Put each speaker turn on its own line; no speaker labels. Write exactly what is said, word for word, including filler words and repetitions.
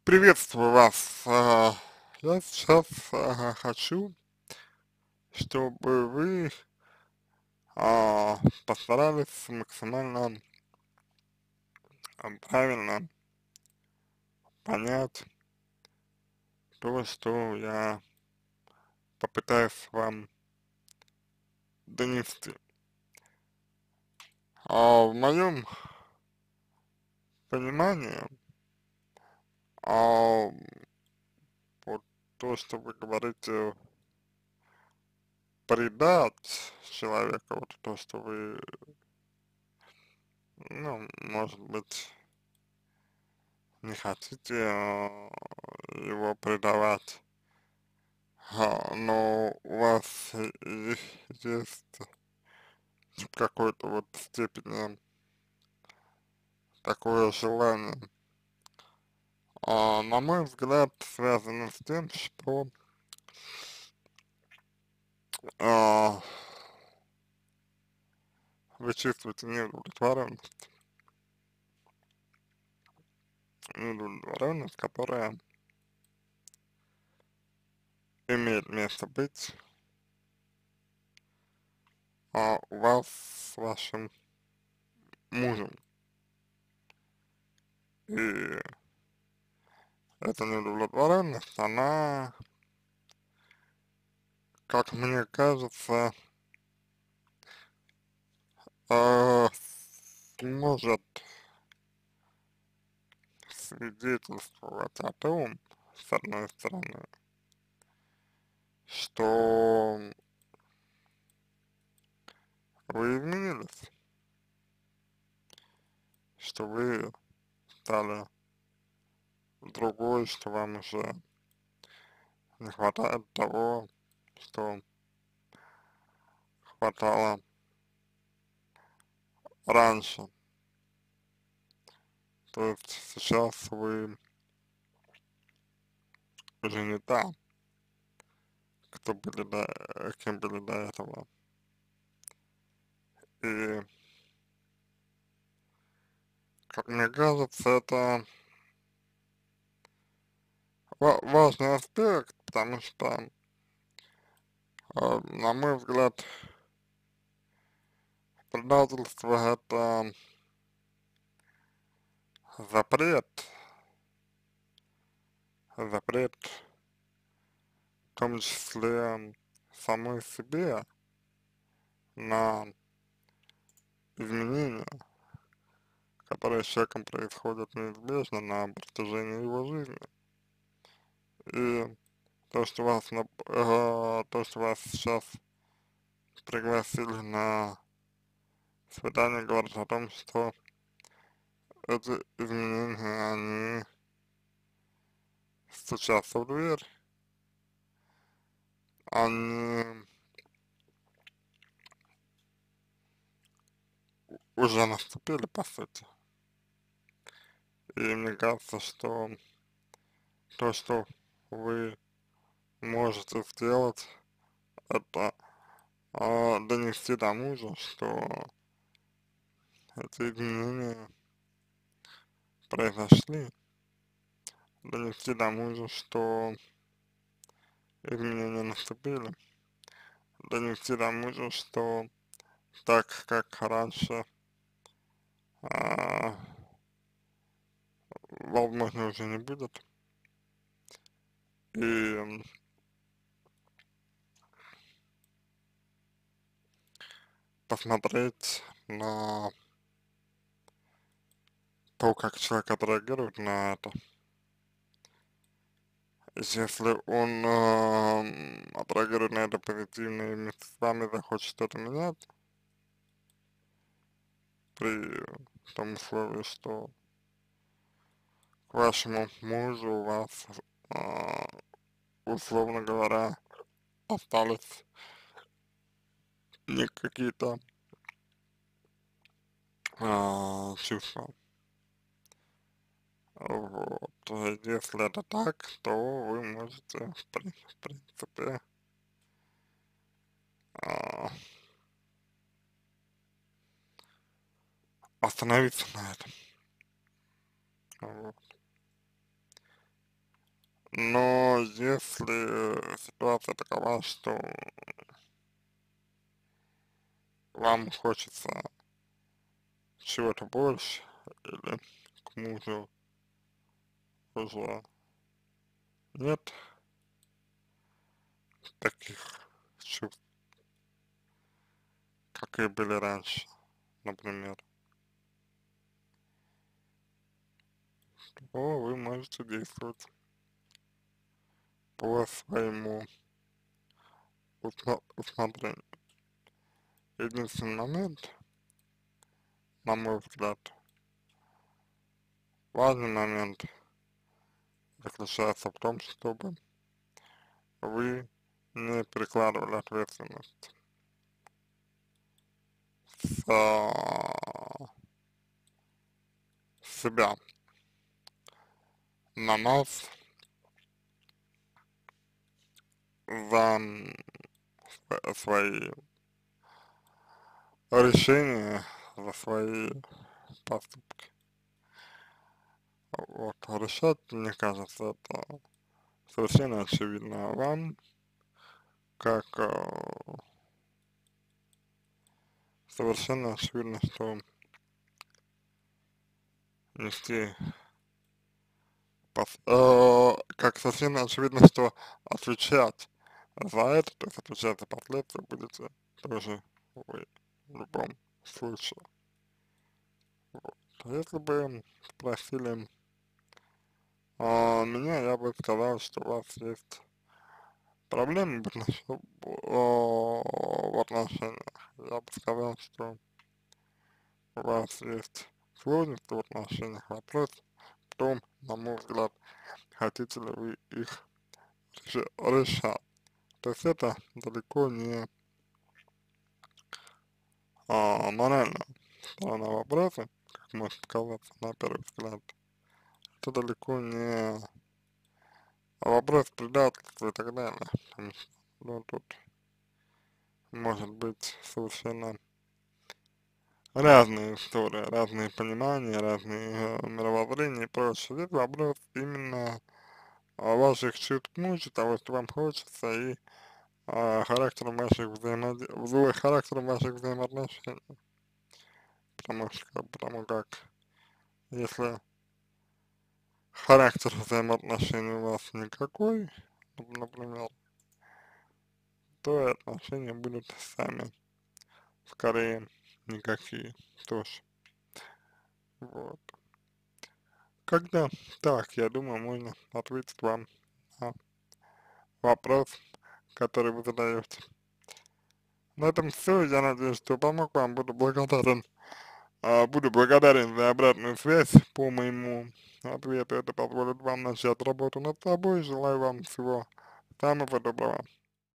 Приветствую вас. А, Я сейчас а, хочу, чтобы вы а, постарались максимально а, правильно понять то, что я попытаюсь вам донести. А в моем понимании, а, вот то, что вы говорите, предать человека, вот то, что вы, ну, может быть, не хотите а, его предавать. А, но у вас е- есть в какой-то вот степени такое желание, а, на мой взгляд, связано с тем, что а, вы чувствуете неудовлетворенность, неудовлетворенность, которая имеет место быть а, у вас с вашим мужем. И эта неудовлетворенность, она, как мне кажется, а, может свидетельствовать о том, с одной стороны, что вы изменились, что вы стали другой, что вам уже не хватает того, что хватало раньше. То есть сейчас вы уже не та, кто были до, кем были до этого. И, как мне кажется, это ва- важный аспект, потому что, э, на мой взгляд, предательство это запрет, запрет в том числе самой себе на изменения, которые с человеком происходят неизбежно на протяжении его жизни. И то, что вас, на, э, то, что вас сейчас пригласили на свидание, говорит о том, что эти изменения, они стучатся в дверь, они уже наступили, по сути. И мне кажется, что то, что вы можете сделать, это а, донести до мужа, что эти изменения произошли, донести до мужа, что изменения наступили, донести до мужа, что так, как раньше, а, возможно, уже не будет. И посмотреть на то, как человек отреагирует на это. Если он э, отреагирует на это позитивно и вместе с вами захочет что-то менять, при том условии, что к вашему мужу у вас, а, условно говоря, остались не какие-то а, чувства. Вот. А если это так, то вы можете, в, при- в принципе, а, остановиться на этом. Вот. Но если ситуация такова, что вам хочется чего-то больше, или к мужу уже нет таких чувств, как и были раньше, например, то вы можете действовать по своему усма- усмотрению. Единственный момент, на мой взгляд, важный момент заключается в том, чтобы вы не перекладывали ответственность с а, себя на нас за м, св- свои решения, за свои поступки. Вот, решать, мне кажется, это совершенно очевидно вам, как э, совершенно очевидно, что нести пос- э, как совершенно очевидно, что отвечать за это, то есть отвечать за последствия будете тоже вы в любом случае. Вот. Если бы спросили а, меня, я бы сказал, что у вас есть проблемы в отнош- о, в отношениях. Я бы сказал, что у вас есть сложности в отношениях. Вопрос в том, на мой взгляд, хотите ли вы их реши- решать. То есть это далеко не а, моральная сторона вопроса, как может показаться на первый взгляд. Это далеко не вопрос предательства и так далее. Потому что, ну, тут может быть совершенно разные истории, разные понимания, разные э, мировоззрения и прочее. Здесь вопрос именно о ваших чувств к мужу, того, что вам хочется, и а, характером ваших взаимодействий, характером ваших взаимоотношений. Потому что, потому как, если характер взаимоотношений у вас никакой, нап- например, то и отношения будут сами, скорее, никакие тоже. Вот. Когда так, я думаю, можно ответить вам на вопрос, который вы задаете. На этом все. Я надеюсь, что помог вам. Буду благодарен. а, Буду благодарен за обратную связь по моему ответу. Это позволит вам начать работу над собой. Желаю вам всего самого доброго.